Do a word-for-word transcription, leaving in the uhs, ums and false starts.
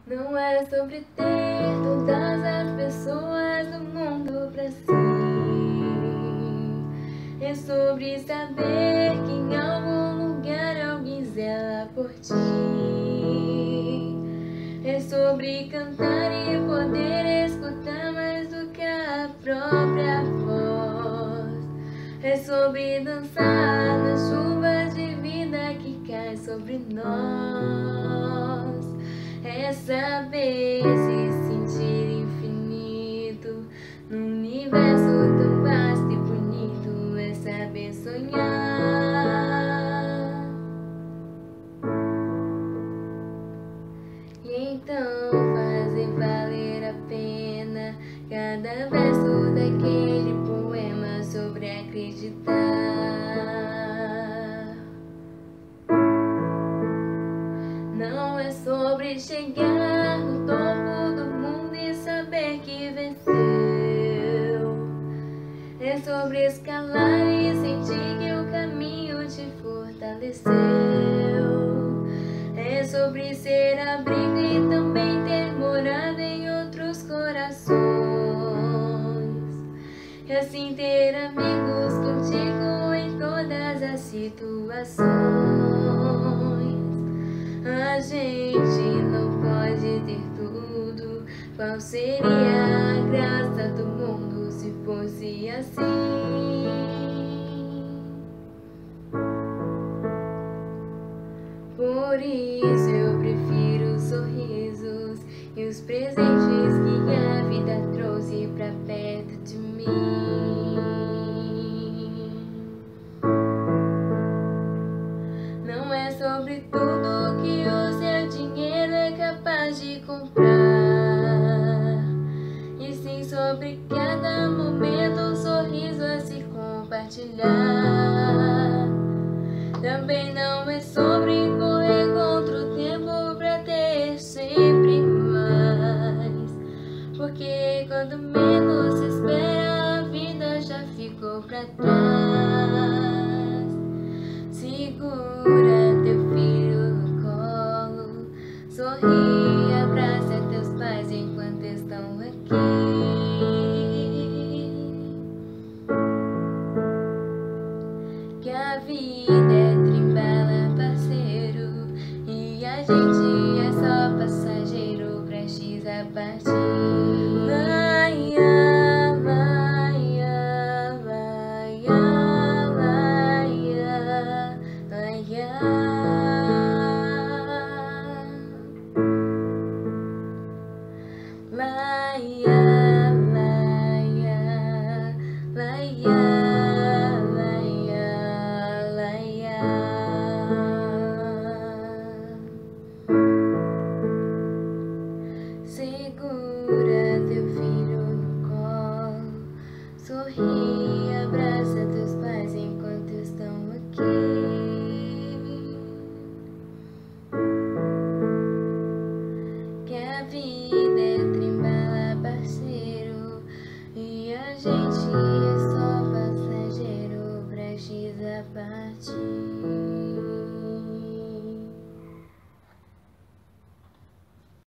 Não é sobre ter todas as pessoas do mundo pra si. É sobre saber que em algum lugar alguém zela por ti. É sobre cantar e poder escutar mais do que a própria voz. É sobre dançar nas chuvas de vida que cai sobre nós. É saber se sentir infinito num universo tão vasto e bonito. É saber sonhar. E então fazer valer a pena cada verso daquele poema sobre acreditar. Não é sobre chegar no topo do mundo e saber que venceu. É sobre escalar e sentir que o caminho te fortaleceu. É sobre ser abrigo e também ter morado em outros corações. E assim ter amigos contigo em todas as situações. A gente não pode ter tudo. Qual seria a graça do mundo se fosse assim? Por isso eu prefiro os sorrisos e os presentes que a vida trouxe pra perto de mim. Não é sobre tudo que o seu dinheiro é capaz de comprar, e sim sobre cada momento um sorriso a se compartilhar. Também não é sobre correr contra o tempo pra ter sempre mais, porque quando menos se espera a vida já ficou pra trás. Segura teu filho no colo, sorri.